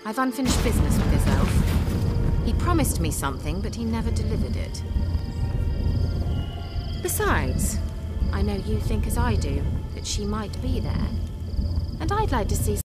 I've unfinished business with this elf. He promised me something, but he never delivered it. Besides, I know you think as I do, that she might be there. And I'd like to see